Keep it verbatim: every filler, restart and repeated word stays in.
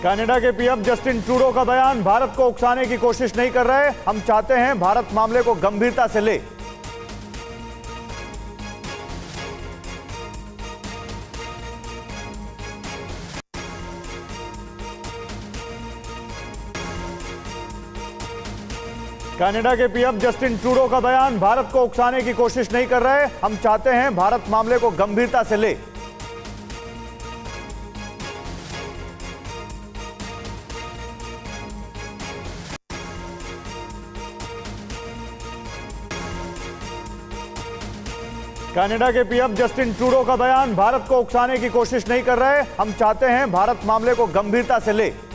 Canada के PM Justin Trudeau का बयान, भारत को उकसाने की कोशिश नहीं कर रहे, हम चाहते हैं भारत मामले को गंभीरता से ले। कनाडा के पीएम जस्टिन ट्रूडो का बयान, भारत को उकसाने की कोशिश नहीं कर रहे, हम चाहते हैं भारत मामले को गंभीरता से ले। कनाडा के पीएम जस्टिन ट्रूडो का बयान, भारत को उकसाने की कोशिश नहीं कर रहे, हम चाहते हैं भारत मामले को गंभीरता से ले।